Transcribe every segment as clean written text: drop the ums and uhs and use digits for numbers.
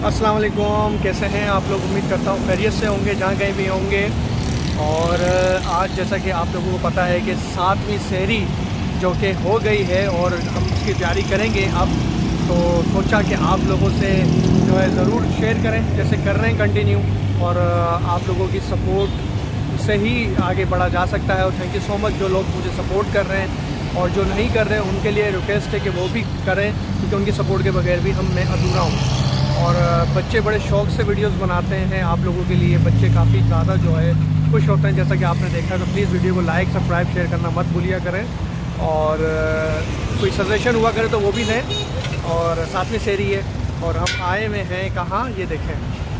अस्सलाम वालेकुम, कैसे हैं आप लोग। उम्मीद करता हूँ खैरियत से होंगे जहाँ कहीं भी होंगे। और आज जैसा कि आप लोगों को पता है कि 7वीं सहरी जो कि हो गई है और हम उसकी तैयारी करेंगे अब, तो सोचा कि आप लोगों से जो है ज़रूर शेयर करें, जैसे कर रहे हैं कंटिन्यू। और आप लोगों की सपोर्ट से ही आगे बढ़ा जा सकता है। और थैंक यू सो मच जो लोग मुझे सपोर्ट कर रहे हैं, और जो नहीं कर रहे हैं उनके लिए रिक्वेस्ट है कि वो भी करें, क्योंकि उनकी सपोर्ट के बगैर भी मैं अधूरा हूँ। और बच्चे बड़े शौक़ से वीडियोस बनाते हैं आप लोगों के लिए। बच्चे काफ़ी ज़्यादा जो है खुश होते हैं, जैसा कि आपने देखा। तो प्लीज़ वीडियो को लाइक, सब्सक्राइब, शेयर करना मत भूलिया करें। और कोई सजेशन हुआ करे तो वो भी दें। और 7वीं सहरी है और हम आए हुए हैं कहाँ, ये देखें।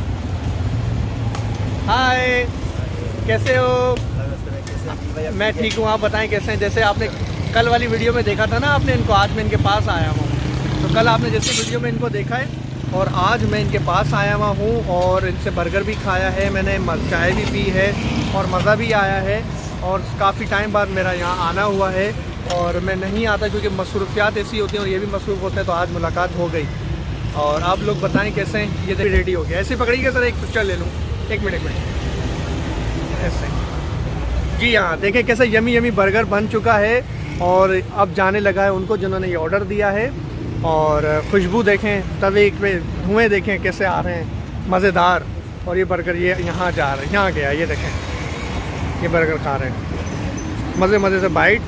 हाय, कैसे हो? मैं ठीक हूँ, आप बताएं कैसे हैं। जैसे आपने कल वाली वीडियो में देखा था ना आपने इनको, आज मैं इनके पास आया हूँ। तो कल आपने जैसे वीडियो में इनको देखा है और आज मैं इनके पास आया हुआ हूँ और इनसे बर्गर भी खाया है मैंने, चाय भी पी है और मज़ा भी आया है। और काफ़ी टाइम बाद मेरा यहाँ आना हुआ है और मैं नहीं आता क्योंकि मसरूफियात ऐसी होती हैं और ये भी मसरूफ़ होते हैं। तो आज मुलाकात हो गई। और आप लोग बताएं कैसे हैं। ये रेडी हो गया, ऐसे पकड़िएगा सर, एक पिक्चर ले लूँ। एक मिनट ऐसे जी हाँ, देखें कैसे यमी यमी बर्गर बन चुका है और अब जाने लगा है उनको जिन्होंने ये ऑर्डर दिया है। और खुशबू देखें, तवे पे धुएँ देखें कैसे आ रहे हैं, मज़ेदार। और ये बर्गर ये यहाँ जा रहे हैं, यहाँ गया, ये देखें ये बर्गर खा रहे हैं मज़े मज़े से बाइट।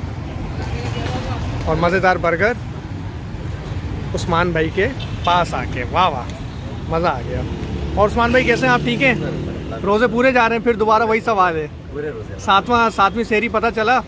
और मज़ेदार बर्गर उस्मान भाई के पास आके, वाह वाह, मज़ा आ गया। और उस्मान भाई कैसे हैं आप, ठीक हैं? रोज़े पूरे जा रहे हैं? फिर दोबारा वही सवाल है, 7वीं सहरी पता चला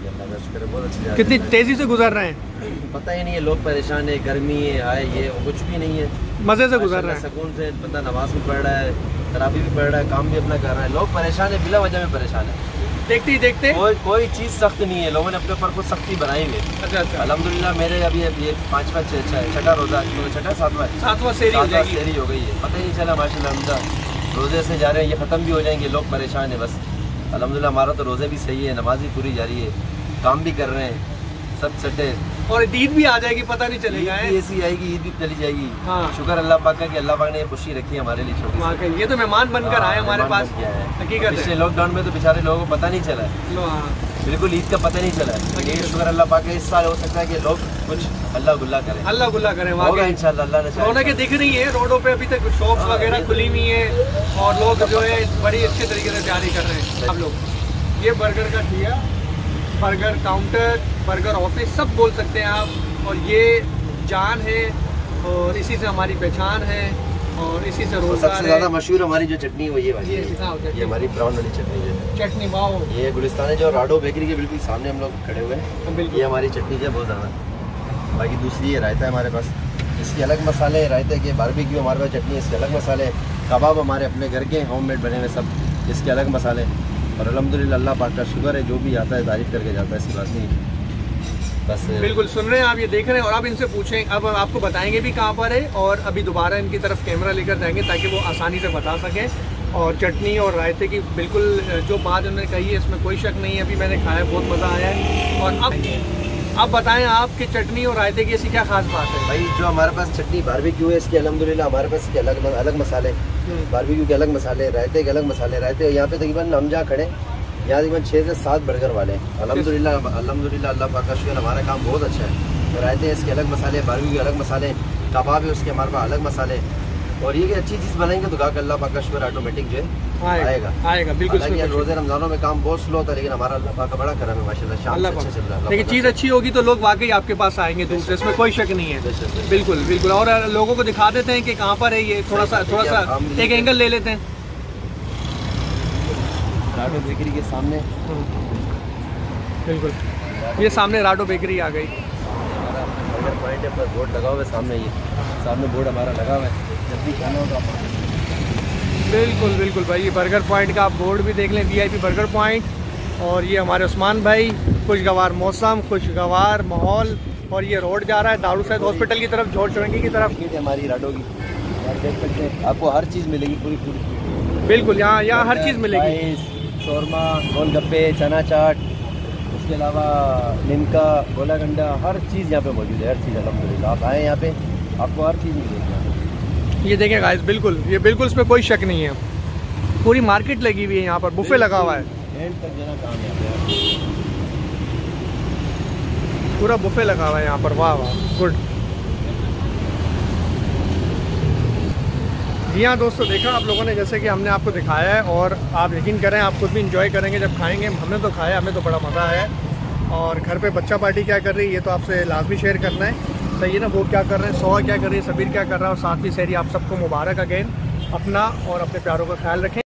कितनी तेज़ी से गुजर रहे हैं? पता ही नहीं है, लोग परेशान है, गर्मी है, आए ये कुछ भी नहीं है, मज़े से गुजर रहे हैं, सुकून से। बंदा नमाज भी पढ़ रहा है, तरावी भी पढ़ रहा है, काम भी अपना कर रहा है। लोग परेशान है, बिला वजह में परेशान है। देखते ही देखते कोई चीज़ सख्त नहीं है, लोगों ने अपने ऊपर कुछ सख्ती बनाई हुई है। अच्छा। अल्हम्दुलिल्लाह मेरे अभी ये 5वां छठा रोज़ा, छठा 7वां सहरी हो गई है, पता ही नहीं चला माशाल्लाह। रोज़े से जा रहे हैं, ये ख़त्म भी हो जाएंगे, लोग परेशान है बस। अल्हम्दुलिल्लाह हमारा तो रोज़े भी सही है, नमाज भी पूरी जारी है, काम भी कर रहे हैं, सब सटे। और ईद भी आ जाएगी, पता नहीं चलेगा। ईद भी ऐसी आएगी, ईद भी चली जाएगी। हाँ, शुक्र अल्लाह पाक का कि अल्लाह पाक ने ये खुशी रखी है हमारे लिए छोटी। ये तो मेहमान बनकर आए हमारे पास। हकीकत पिछले लॉकडाउन में तो बेचारे लोगों को पता नहीं चला, बिल्कुल ईद का पता नहीं चला। ये शुक्र अल्लाह पाक इस साल हो सकता है कि लोग कुछ अल्लाह गुल्ला करें, अल्लाह गुल्ला करें। इंशाल्लाह अल्लाह ने। रौनकें दिख रही है रोडों पे, अभी तक शॉप्स वगैरह खुली हुई है और लोग जो है बड़ी अच्छे तरीके से तैयारी कर रहे हैं। आप लोग ये बर्गर का ठिया, बर्गर काउंटर, बर्गर ऑफिस सब बोल सकते हैं आप। और ये जान है और इसी से हमारी पहचान है और इसी से रोज़गार है। सबसे ज़्यादा मशहूर हमारी जो चटनी है वो ये वाली है, ये हमारी ब्राउन वाली चटनी है। चटनी वाओ, ये गुलिस्तान है जो राडो बेकरी के बिल्कुल सामने हम लोग खड़े हुए हैं। ये हमारी चटनी है बहुत ज़्यादा। बाकी दूसरी ये रायता है हमारे पास, इसके अलग मसाले, रायते के बारबेक्यू हमारे पास चटनी है, इसके अलग मसाले। कबाब हमारे अपने घर के होममेड बने हुए सब, इसके अलग मसाले। और अल्हम्दुलिल्लाह अल्लाह पाक का शुक्र है, जो भी आता है तारीफ़ करके जाता है, ऐसी बात नहीं बस। बिल्कुल सुन रहे हैं आप, ये देख रहे हैं। और अब इनसे पूछें, अब आपको बताएंगे भी कहाँ पर है और अभी दोबारा इनकी तरफ कैमरा लेकर जाएंगे ताकि वो आसानी से बता सकें। और चटनी और रायते की बिल्कुल जो बात उन्होंने कही है इसमें कोई शक नहीं है। अभी मैंने खाया, बहुत मज़ा आया है। और अब बताएं आपकी चटनी और रायते की ऐसी क्या खास बात है? भाई जो हमारे पास चटनी बारबेक्यू है, इसके अल्हम्दुलिल्लाह हमारे पास इसके अलग मसाले, बारबेक्यू के अलग मसाले, रायते के अलग मसाले। रायते यहाँ पे तकरीबन हम जहाँ खड़े, यहाँ तकरीबन 6 से 7 बर्गर वाले हैं। अल्हम्दुलिल्लाह अल्लाह पाक का शुक्र, हमारा काम बहुत अच्छा है। रायते इसके अलग मसाले, बारबेक्यू के अलग मसाले, कबाब है उसके हमारे पास अलग मसाले। और ये कि अच्छी चीज़ बनाएंगे तो गाहक अल्लाह पाक का शुक्र ऑटोमेटिक जो है आएगा। बिल्कुल। रोज़े रमज़ानों में काम बहुत स्लो होता है, लेकिन हमारा अल्लाह पाक का बड़ा करम है माशाल्लाह, शाम से अच्छा चल रहा है। लेकिन चीज़ अच्छी होगी तो लोग वाकई आपके पास आएंगे दूर से, इसमें कोई शक नहीं है। बिल्कुल। और लोगों को दिखा देते हैं कि कहाँ पर है ये, थोड़ा सा एक एंगल ले लेते हैं। राडो बेकरी के सामने, बिल्कुल ये सामने राडो बेकरी आ गई। हमारा बर्गर पॉइंट है पर बोर्ड लगा हुआ है सामने, ये सामने बोर्ड हमारा लगा हुआ है, जब भी खाना होगा। बिल्कुल भाई, ये बर्गर पॉइंट का आप बोर्ड भी देख लें, VIP बर्गर पॉइंट। और ये हमारे उस्मान भाई, खुशगवार मौसम, खुशगवार माहौल। और ये रोड जा रहा है दारू सैद हॉस्पिटल की तरफ, जोड़ चुरंगी की तरफ। हमारी राडो की देख सकते हैं, आपको हर चीज़ मिलेगी पूरी। बिल्कुल, यहाँ हर चीज़ मिलेगी। शोरमा, गोलगप्पे, चना चाट, उसके अलावा लिमका, गोला गंडा, हर चीज़ यहाँ पे मौजूद है, हर चीज़ अल्हम्दुलिल्लाह। आप आएँ यहाँ पे, आपको हर चीज़ मिलेगी। ये देखें गाइस, बिल्कुल ये बिल्कुल इसमें कोई शक नहीं है। पूरी मार्केट लगी हुई है यहाँ पर, बुफे लगा हुआ है, पूरा बुफे लगा हुआ है यहाँ पर। वाह वाह, गुड। जी हाँ दोस्तों, देखा आप लोगों ने जैसे कि हमने आपको दिखाया है, और आप यकीन करें आप खुद भी इंजॉय करेंगे जब खाएंगे। हमने तो खाया, हमें तो बड़ा मज़ा आया। और घर पे बच्चा पार्टी क्या कर रही है ये तो आपसे लाजमी शेयर करना है, सही है ना। वो क्या कर रहे हैं, सोहा क्या कर रही है, सबीर क्या कर रहा है, और साथ ही सहरी आप सबको मुबारक अगेन। अपना और अपने प्यारों का ख्याल रखें।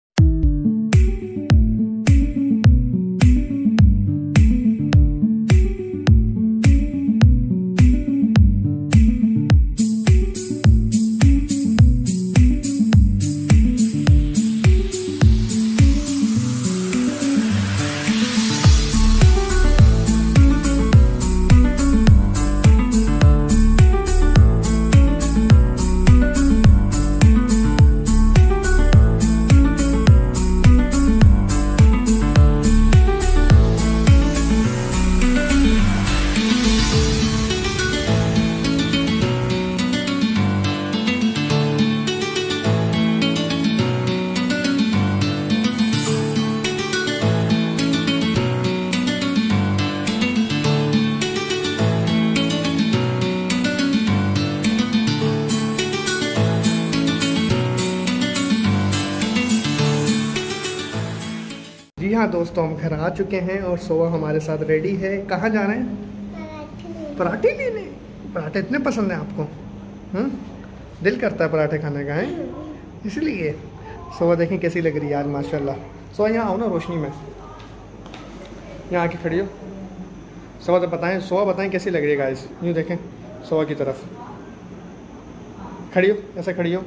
जी हाँ दोस्तों, हम घर आ चुके हैं और सोहा हमारे साथ रेडी है। कहाँ जा रहे हैं? पराठे लेने। पराठे इतने पसंद हैं आपको? दिल करता है पराठे खाने का है, इसलिए। सोहा देखें कैसी लग रही है आज माशाल्लाह। सोहा यहाँ आओ ना रोशनी में, यहाँ आके खड़ी हो। सोहा तो बताएं, सोहा बताएं कैसी लग रही है गाइस। यूँ देखें सोहा की तरफ, खड़ी हो, ऐसे खड़ी हो,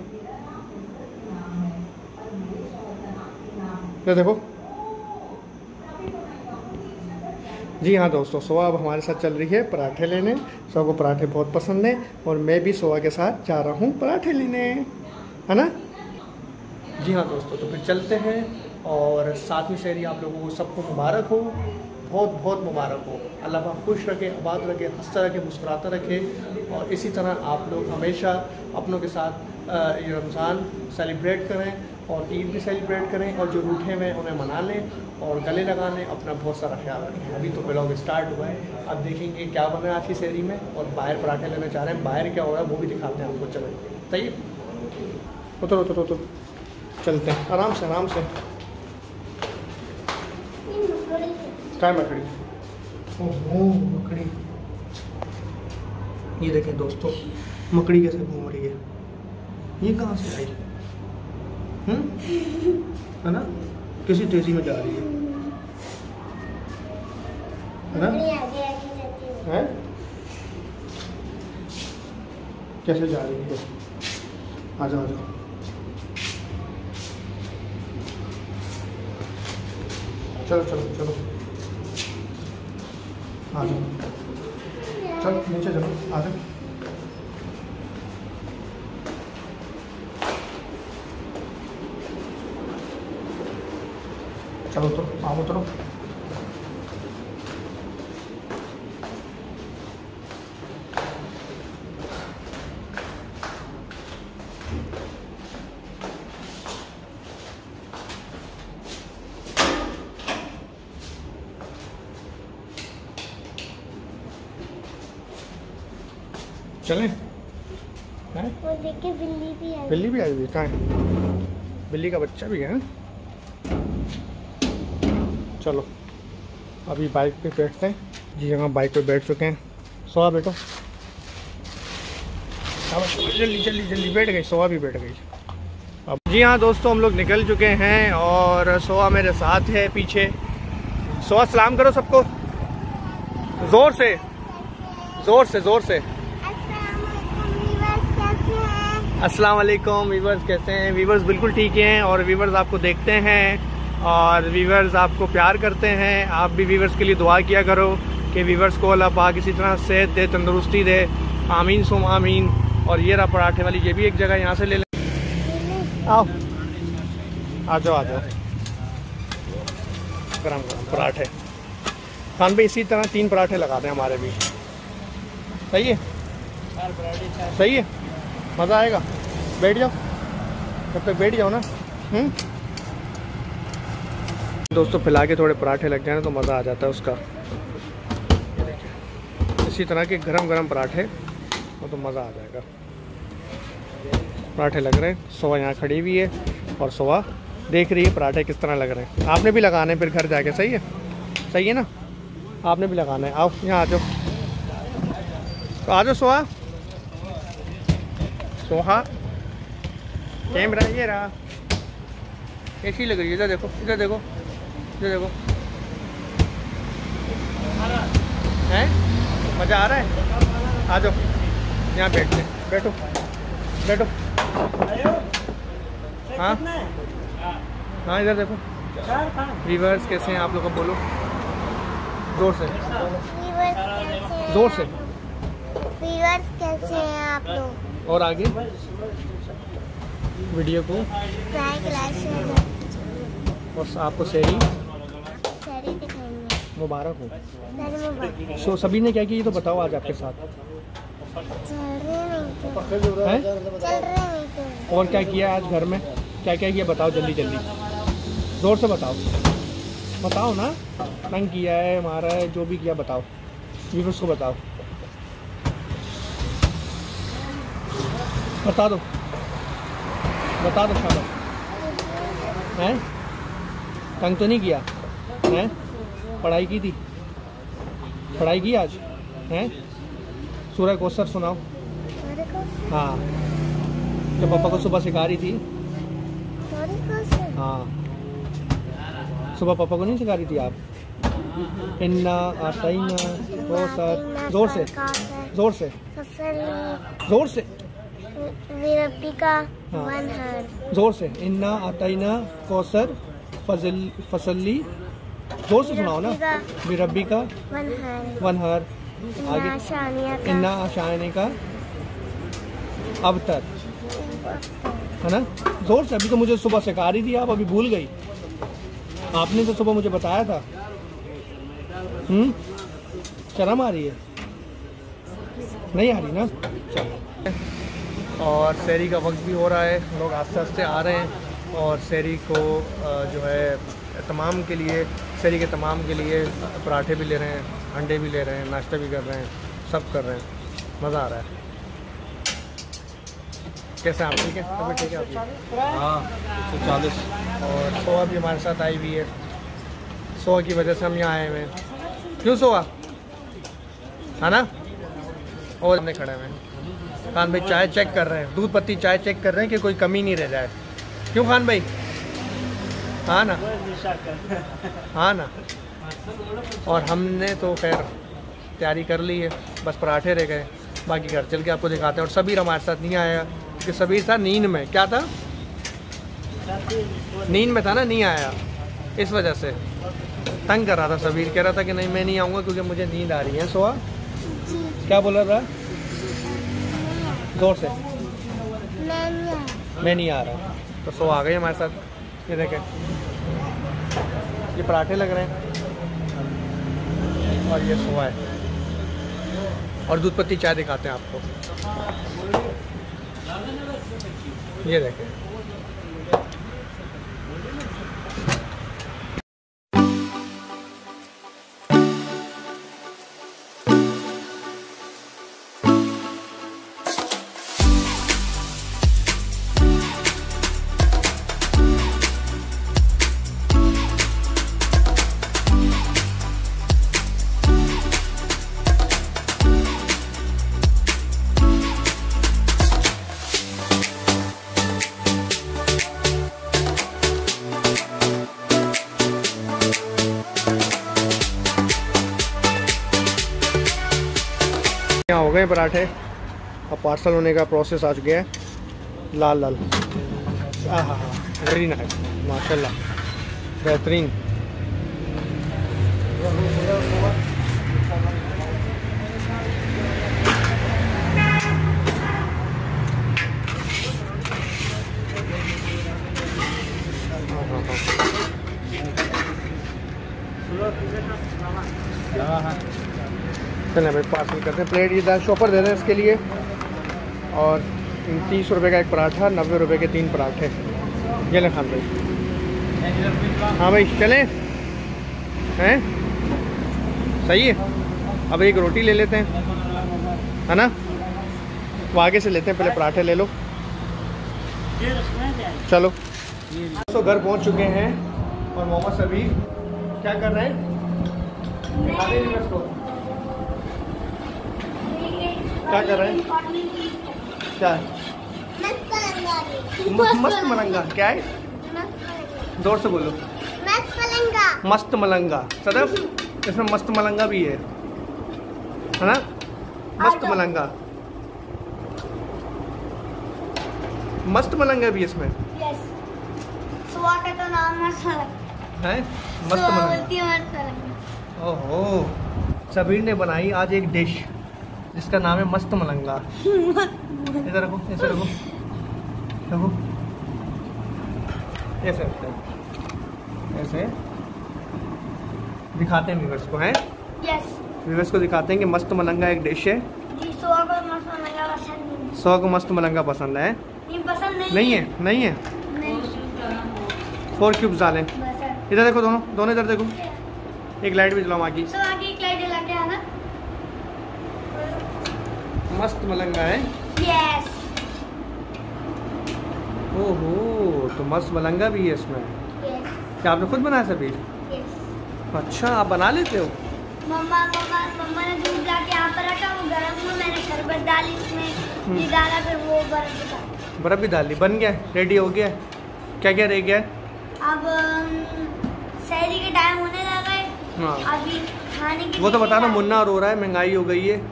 तो देखो। जी हाँ दोस्तों, सोहा अब हमारे साथ चल रही है पराठे लेने। सोहा को पराठे बहुत पसंद हैं और मैं भी सोहा के साथ जा रहा हूँ पराठे लेने, है ना। जी हाँ दोस्तों, तो फिर चलते हैं। और सातवीं शहरी आप लोगों को सबको मुबारक हो, बहुत बहुत मुबारक हो। अल्लाह पाक खुश रखे, आबाद रखे, हंसता रखे, मुस्कुराता रखे। और इसी तरह आप लोग हमेशा अपनों के साथ ये रमज़ान सेलिब्रेट करें और ईद भी सेलिब्रेट करें, और जो रूठे हुए उन्हें मना लें और गले लगा लें। अपना बहुत सारा ख्याल रखें। अभी तो व्लॉग स्टार्ट हुआ है, अब देखेंगे क्या बना है आज की शहरी में, और बाहर पराठे लेना चाह रहे हैं, बाहर क्या हो रहा है वो भी दिखाते हैं आपको। चलो सही, उतरो उतरो उतरो, चलते हैं आराम से आराम से। क्या मकड़ी? ओहो मकड़ी, ये देखें दोस्तों मकड़ी कैसे घूम रही है। ये कहाँ से आई? है ना, किसी तेजी में जा रही है ना? है कैसे जा रही है? आ जाओ आ जाओ, चलो चलो चलो, आ जाओ, चलो नीचे चलो, आ जाओ। चलो तो आओ उतरो। चलें? वो देखिए बिल्ली भी आई। बिल्ली भी आई हुई? कहाँ है? बिल्ली का बच्चा भी है। चलो अभी बाइक पे बैठते हैं। जी हाँ, बाइक पे बैठ चुके हैं। सोहा बैठो, जल्दी जल्दी जल्दी, बैठ गई सोहा भी बैठ गई। अब जी हाँ दोस्तों, हम लोग निकल चुके हैं और सोहा मेरे साथ है पीछे। सोहा सलाम करो सबको, जोर से जोर से जोर से। अस्सलाम वालेकुम वीवर्स, कैसे हैं वीवर्स? बिल्कुल ठीक हैं। और वीवर्स आपको देखते हैं और वीवर्स आपको प्यार करते हैं। आप भी वीवर्स के लिए दुआ किया करो कि वीवर्स को अल्लाह पाक इसी तरह सेहत दे, तंदुरुस्ती दे, आमीन सुम आमीन। और ये रहा पराठे वाली, ये भी एक जगह यहाँ से ले लें। आओ आ जाओ आ जाओ, गरम गरम पराठे खान भाई। इसी तरह 3 पराठे लगा दें हमारे भी, सही है? सही है, मज़ा आएगा। बैठ जाओ, जब तक बैठ जाओ ना। दोस्तों फैला के थोड़े पराठे लग जाए ना तो मज़ा आ जाता है उसका। ये देखिए इसी तरह के गरम गरम पराठे और तो मज़ा आ जाएगा। पराठे लग रहे हैं, सोआ यहाँ खड़ी हुई है और सोआ देख रही है पराठे किस तरह लग रहे हैं। आपने भी लगाने फिर घर जाके, सही है, सही है ना, आपने भी लगाना है। आओ यहाँ आ जाओ, तो आ जाओ सोहा। सोहा कैमरा ये रहा, कैसी लग रही है? इधर देखो, इधर देखो, इधर देखो, हैं मज़ा आ रहा है? आ जाओ यहाँ बैठते, बैठो बैठो। हाँ हाँ इधर देखो। व्यूअर्स कैसे हैं आप लोग, बोलो जोर से, जोर से। व्यूअर्स कैसे हैं आप लोग? और आगे वीडियो को और आपको शहरी दिखाएंगे। मुबारक हो। सो सभी ने क्या किया ये तो बताओ आज आपके साथ। चल रहे हैं? नहीं तो। और क्या किया आज घर में, क्या क्या किया बताओ जल्दी जल्दी, जोर से बताओ, बताओ ना। तंग किया है, मारा है, जो भी किया बताओ, व्यूअर्स को बताओ, बता दो, बता दो शाबाश। हैं तंग तो नहीं किया हैं? पढ़ाई की थी, पढ़ाई की आज हैं? सूरह कौसर सुनाओ। हाँ जो पापा को सुबह सिखा रही थी। हाँ सुबह पापा को नहीं सिखा रही थी आप? इन्ना आताइना कौसर, जोर से, जोर से, जोर से, जोर से। इन्ना आताइना कौसर फसली, जोर से सुनाओ ना। बिरब्बी का वनहर, आगे इन्ना आशाने का अबतर, है ना? जोर से। अभी तो मुझे सुबह सिखा रही थी आप, अभी भूल गई। आपने तो सुबह मुझे बताया था। शर्म आ रही है? नहीं आ रही ना? चलो। और शहरी का वक्त भी हो रहा है, लोग आस्ते आस्ते आ रहे हैं और शहरी को जो है तमाम के लिए, शहरी के तमाम के लिए पराठे भी ले रहे हैं, अंडे भी ले रहे हैं, नाश्ता भी कर रहे हैं, सब कर रहे हैं। मज़ा आ रहा है। कैसे आप ठीक है? अभी ठीक है आपकी? हाँ 140। और सोहा भी हमारे साथ आई हुई है, सोहा की वजह से हम यहाँ आए हुए हैं। क्यों सोहा, है ना? और हमने खड़े हुए हैं। खान भाई चाय चेक कर रहे हैं, दूध पत्ती चाय चेक कर रहे हैं कि कोई कमी नहीं रह जाए। क्यों खान भाई? हाँ ना, हाँ ना। और हमने तो खैर तैयारी कर ली है, बस पराठे रह गए, बाकी घर चल के आपको दिखाते हैं। और सबीर हमारे साथ नहीं आया कि सबीर था नींद में। क्या था? नींद में था ना, नहीं आया, इस वजह से तंग कर रहा था। सबीर कह रहा था कि नहीं मैं नहीं आऊँगा क्योंकि मुझे नींद आ रही है। सोआ क्या बोल रहा था? जोर से। मैं नहीं आ रहा। तो सो आ गए हमारे साथ। ये देखें, ये पराठे लग रहे हैं और ये सोआ है। और दूध पत्ती चाय दिखाते हैं आपको। ये देखें, यहाँ हो गए पराठे। अब पार्सल होने का प्रोसेस आ गया है। लाल लाल, हाँ हाँ हाँ, वेरी नाइस, माशाल्लाह, बेहतरीन। चलें भाई पार्सल करते हैं। प्लेट इधर शॉपर दे दें इसके लिए। और 30 रुपये का एक पराठा, 90 रुपये के 3 पराठे। ये ले खान भाई। हाँ भाई चलें हैं, सही है। अब एक रोटी ले लेते हैं, है ना। वो आगे से लेते हैं, पहले पराठे ले लो। चलो तो घर पहुंच चुके हैं और मोहम्मद अभी क्या कर रहे हैं, क्या कर रहे हैं, क्या है? मस्त मलंगा। क्या है? जोर से बोलो। मस्त मलंगा। सदफ, इसमें मस्त मलंगा भी है ना। मस्त मलंगा, मस्त मलंगा भी इसमें है। मस्त मलंगा। ओहो, सबीर ने बनाई आज एक डिश जिसका नाम है मस्त मलंगा। इधर रखो, ऐसे रखो, रखो, ऐसे रखते हैं, ऐसे दिखाते हैं व्यूअर्स को, हैं? व्यूअर्स को दिखाते हैं कि मस्त मलंगा एक डिश है। सौ को मस्त मलंगा पसंद है? नहीं है, नहीं है। 4 क्यूब्स डालें। इधर देखो, दोनों इधर देखो। एक लाइट भी जलाओ आगे। मस्त मलंगा है। यस। ओहो, तो मस्त मलंगा भी है इसमें। यस। क्या आपने खुद बनाया सबीर? यस। अच्छा, आप बना लेते हो? मम्मा ने दूध लाके यहाँ पर रखा, वो गर्म हुआ, मैंने शरबत डाली उसमें, ये डाला, फिर वो बर्फ भी डाली, बन गया, रेडी हो गया। क्या क्या रह गया? अब सहरी के टाइम होने लगा है। हाँ। अभी खाने की वो तो बता रहा, मुन्ना रो रहा है, महंगाई हो गई है।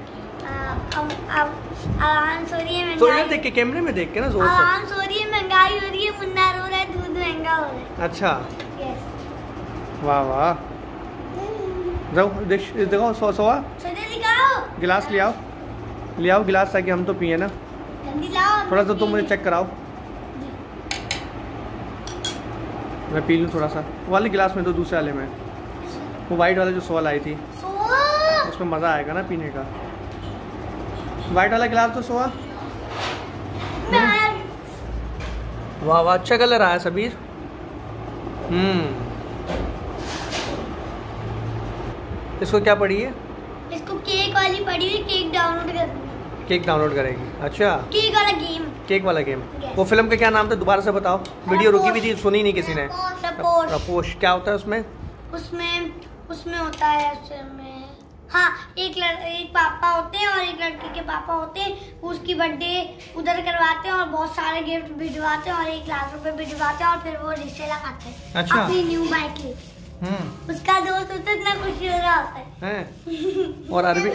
आवाज़ हो रही है, तो ये देख के, कैमरे में देख के ना जोर से। आवाज़ हो रही है, महंगाई हो रही है, मुन्ना रो रहा है, दूध महंगा हो रहा है। अच्छा, यस। वाह वाह। जाओ दिखाओ, सोआ दिखाओ, गिलास ले आओ, ले आओ गिलास, ताकि हम तो पिए ना। जल्दी लाओ। थोड़ा सा तुम मुझे चेक कराओ, मैं पी लूँ थोड़ा सा। वाले गिलास में तो दूसरे वाले में, वो वाइट वाला जो सोआ लाई थी, उसमें मज़ा आएगा ना पीने का। वाइट वाला गिलास तो सोआ। वाह वाह, अच्छा कलर आया सबीर। इसको क्या पड़ी है? इसको केक वाली पड़ी हुई, केक डाउनलोड कर, केक डाउनलोड करेगी। अच्छा, केक वाला गेम। केक वाला गेम। Yes. वो फिल्म का क्या नाम था, दोबारा से बताओ, वीडियो रुकी हुई थी, सुनी नहीं किसी ने। रपोश। रपोश क्या होता है उसमें? उसमें होता है, उसमें हाँ, एक पापा होते हैं और एक लड़के के पापा होते हैं। उसकी बर्थडे उधर करवाते हैं और बहुत सारे गिफ्ट भिजवाते हैं और 1 लाख रुपए भिजवाते हैं और फिर वो रिश्ते लगाते हैं। अच्छा। अपनी न्यू बाइक ले। उसका दोस्त होता है, इतना खुशी हो रहा होता है। और अरबी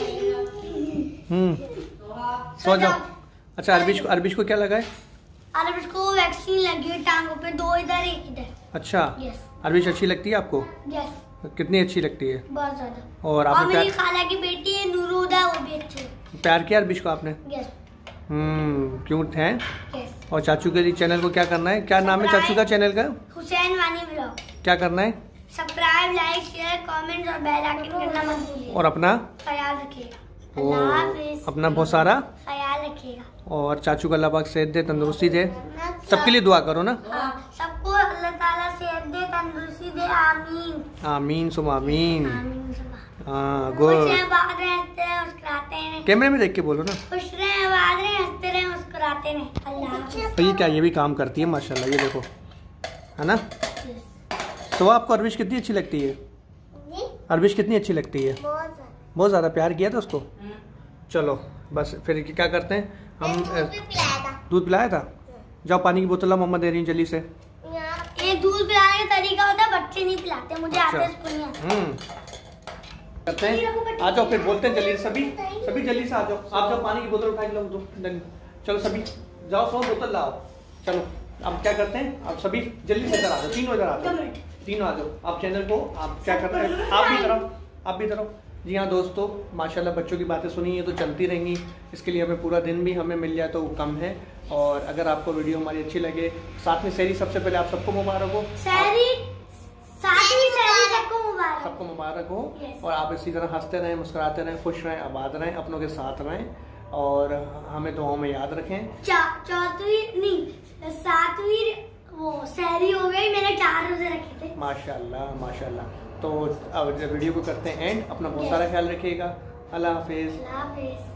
सो जाओ। अच्छा, अरबिश को क्या लगा है? अरबिश को वैक्सीन लगी है टांगों पे, 2 इधर 1 इधर। अच्छा। यस। अरबिश अच्छी लगती है आपको? यस। कितनी अच्छी लगती है? बहुत ज्यादा। और आपने मेरी खाला की बेटी है नूरुदा, वो भी अच्छी है। प्यार किया अरबिश को आपने? यस। क्यूट है। यस। और चाचू के लिए चैनल को क्या करना है? क्या नाम है चाचू का चैनल का? हुसैन वानी ब्लॉग। क्या करना है? सब्सक्राइब, लाइक, शेयर, कमेंट और बेल आइकन करना मत भूलिए। और अपना ख्याल रखिएगा। अपना बहुत सारा ख्याल रखिएगा। और चाचू का अल्लाह पाक सेहत दे, तंदुरुस्ती दे, सबके लिए दुआ करो ना। सबको अल्लाह ताला सेहत दे, तंदुरुस्ती दे। आमीन आमीन सुम आमीन। हाँ, गुड। मुस्कुराते हैं। कैमरे में देख के बोलो ना। खुश रहे, आबाद रहे, हंसते रहे, मुस्कुराते रहे। अल्लाह। तो ये क्या, ये भी काम करती है माशाल्लाह, ये देखो, है ना। तो आपको अरबिश कितनी अच्छी लगती है? अरबिश कितनी अच्छी लगती है? बहुत ज़्यादा प्यार किया था उसको। चलो बस, फिर क्या करते हैं हम? दूध पिलाया था। जाओ पानी की बोतल मम्मा दे रही हूँ जल्दी से। एक दूध पिलाने का तरीका होता है, बच्चे नहीं पिलाते, मुझे आता है, इसको नहीं आता। करते हैं, आ जाओ फिर बोलते हैं जल्दी से। सभी जल्दी से आ जाओ। आप जाओ पानी की बोतल उठा के लो दो। चलो सभी जाओ, 100 बोतल लाओ। चलो अब क्या करते हैं, आप सभी जल्दी से इधर आ जाओ, तीनों इधर आ जाओ, तीनों आ जाओ। आप चैनल को आप क्या कर रहे हैं, आप भी इधर आओ। जी हाँ दोस्तों, माशाल्लाह बच्चों की बातें सुनी है तो चलती रहेंगी, इसके लिए हमें पूरा दिन भी हमें मिल जाए तो वो कम है। और अगर आपको वीडियो हमारी अच्छी लगे, साथ में सहरी, सबसे पहले आप सबको मुबारक हो। सबको मुबारक हो। और आप इसी तरह हंसते रहें, मुस्कुराते रहें, खुश रहें, आबाद रहें, अपनों के साथ रहें। और हमें दुआओं में याद रखें। चौथी नहीं 7वीं वो सहरी हो गई, मैंने 4 रोजे रखे थे। माशाल्लाह माशाल्लाह। तो अब वीडियो को करते हैं एंड, अपना बहुत सारा ख्याल रखिएगा। अल्लाह हाफिज़। अल्लाह हाफिज़।